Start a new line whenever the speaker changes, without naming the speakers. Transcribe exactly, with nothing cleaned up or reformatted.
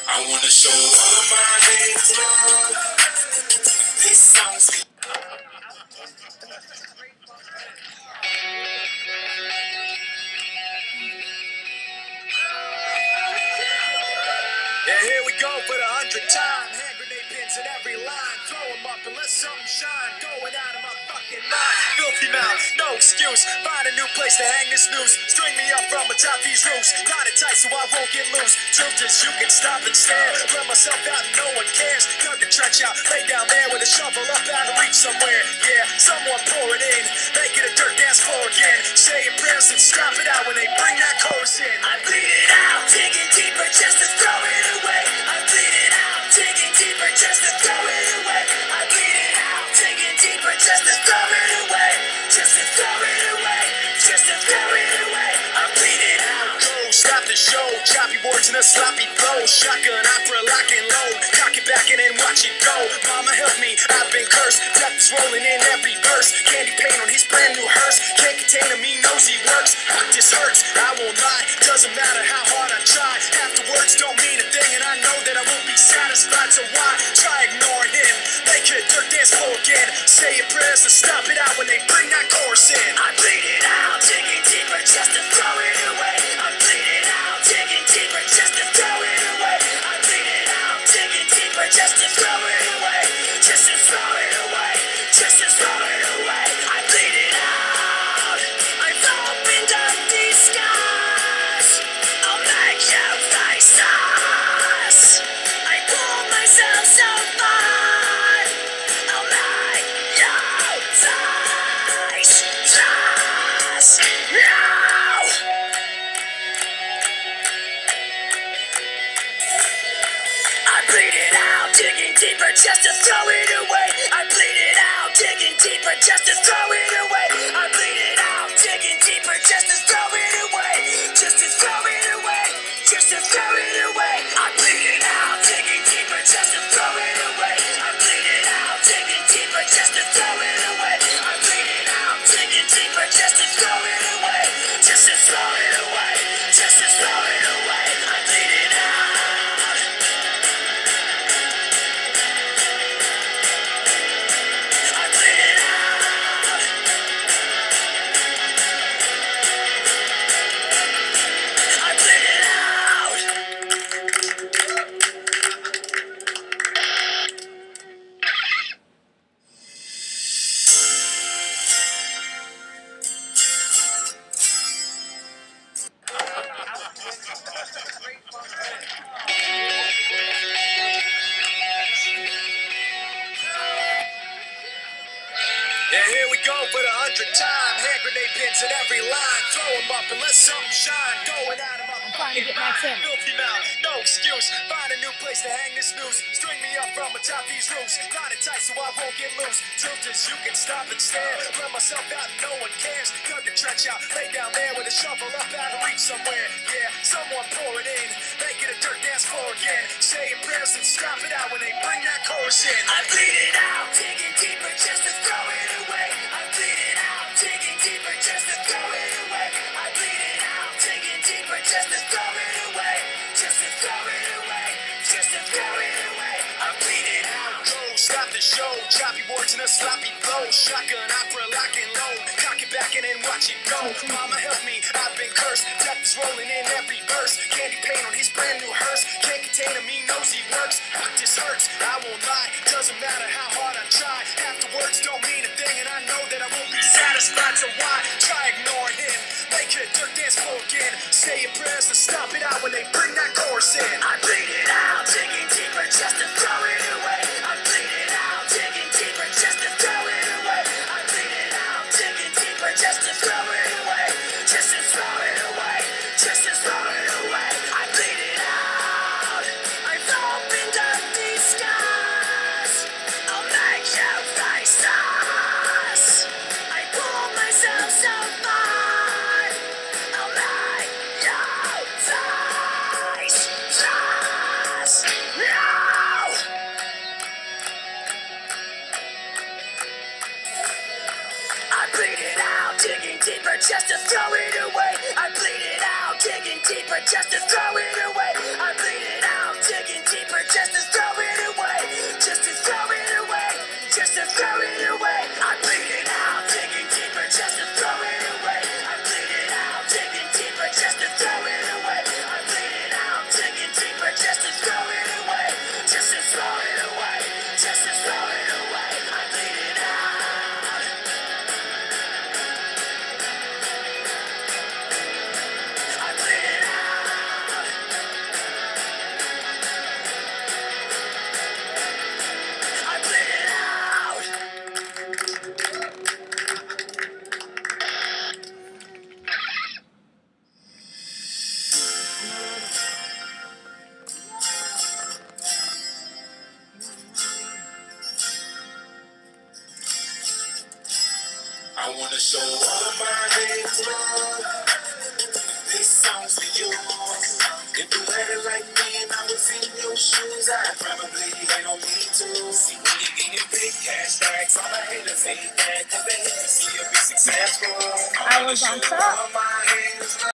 I wanna show all my haters love. This song's
Yeah, here we go for the hundredth time. Hand grenade pins in every line. Throw them up and let something shine. Going out of my fucking mind. Filthy mouth, no excuse. Find a new place to hang this noose. String me up from atop these roofs. Tie it tight so I won't get loose. Truth is you can stop and stare. Let myself out and no one cares. Dug the trench out, lay down there with a shovel up out of reach somewhere. Yeah, someone pour it in. Make it a dirt dance floor again. Say your prayers and stop it out when they bring that chorus in. I bleed it out, digging deeper just to throw it away. I bleed it out, digging deeper just to throw it away. I bleed it out, digging deeper just to throw it away. Just to throw it away. Just to throw it away. I bleed it out. Go, stop the show. Choppy words in a sloppy flow. Shotgun opera, lock and load. Cock it back and then watch it go. Mama help me, I've been cursed. Death is rolling in every verse. Candy paint on his brand new hearse. Can't contain him, he knows he works. Fuck, this hurts, I won't lie. Doesn't matter how hard I try. Half the words don't mean a thing, and I know that I won't be satisfied. So why try ignoring him? Make it a dirt dance floor again. Say your prayers and stop it out when they bring that chorus in. I bleed it out, digging deeper just to throw it away. I bleed it out, digging deeper just to throw it away. I bleed it out, digging deeper just to throw it away. Just to throw it away. Just to throw it away. I bleed it out. I've opened up these skies. I'll make you face us. I pull myself so far. I'll make you face us. Now. I bleed it out, digging deeper just to throw it away. I bleed it out, digging deeper just to throw it away. I bleed it out, digging deeper just to throw it away. Just to throw it away. Just to throw it away. I bleed it out, digging deeper just to throw it away. I bleed it out, digging deeper just to throw it away. I bleed it out, digging deeper just to throw it away. Just to throw it away. Just to throw it away. I bleed it out. I bleed it out. I bleed it out. Yeah, here we go for the hundredth time. Hand grenade pins in every line. Throw them up and let something shine. Going out of my
trying to
fucking
get my
mind.
tin.
Filthy mouth, no excuse. Find a new place to hang this noose. String me up from atop these roofs. Tie it tight so I won't get loose. Truth is you can stop and stare. Let myself out and no one cares. Dug the trench out, lay down there with a shovel up out of reach somewhere. Yeah, someone pour it in. Make it a dirt dance floor again. Say your prayers and stop it out when they bring that chorus in. I bleed it out, digging deeper just to throw it away. I bleed it out, digging deeper just to throw it away. I bleed it out, digging deeper just to throw it away. Just to throw it away. Just to throw it away. I bleed it out. Go, stop the show. Choppy words in a sloppy flow. Shotgun opera, lock and load. Cock it back and then watch it go. Mama help me, I've been cursed. Death is rolling in every verse. Candy paint on his brand new hearse. Can't contain him, he knows he works. Fuck, this hurts, I won't lie. Doesn't matter how hard I try. Half the words don't mean a thing, and I know that I won't be satisfied. So why try ignoring him? Make it a dirt dance floor again. Say your prayers and stop it out when they bring that chorus in. I bleed it out, digging deeper just to throw it away. I bleed it out, digging deeper just to throw it away. I bleed it out, digging deeper just to throw it away. Just to throw it away. Just to throw it away. I bleed it out. I've opened up these skies. I'll make you face us. I pull myself so far. I'll make you face us. Now. I bleed it out, digging deeper just to throw it away. I bleed it out, digging deeper just to throw it away. I bleed it out, digging
I wanna show all of my haters love. This song's for you. If you had it like me and I was in your shoes, I'd probably hate on me too. See, when you're getting big cash stacks, all the haters hate that, cause they hate to see you be successful.
I was on top.
All my haters love.